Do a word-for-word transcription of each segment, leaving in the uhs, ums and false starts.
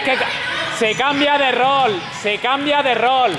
que... Se cambia de rol, se cambia de rol.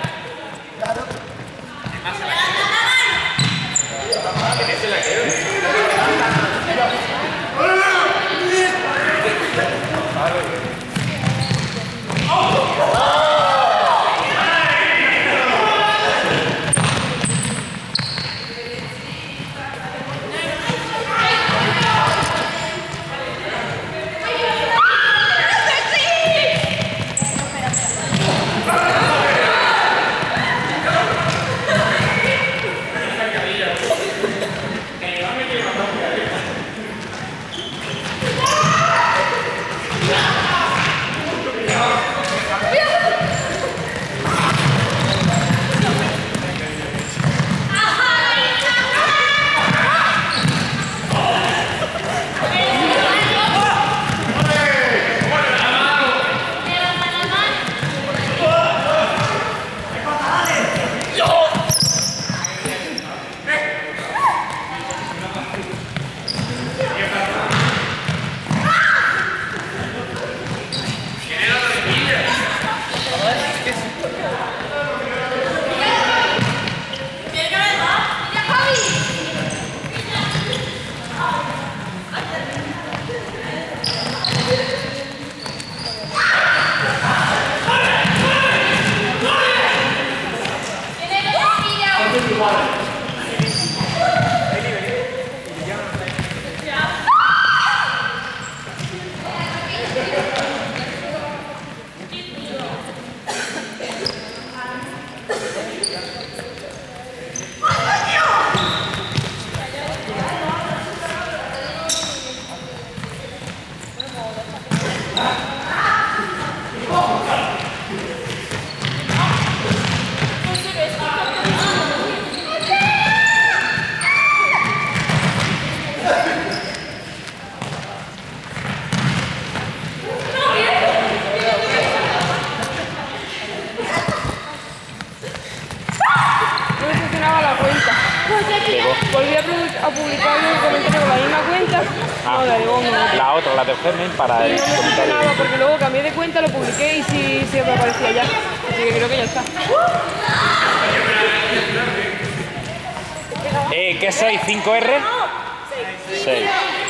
Volví a, a publicar un comentario con la misma cuenta. Ah, no, la de Bono. La otra, la de Fermen, para sí, el no me comentario. funcionaba porque luego cambié de cuenta, lo publiqué y sí, sí me aparecía ya. Así que creo que ya está. Eh, ¿Qué soy? ¿cinco R? seis. seis.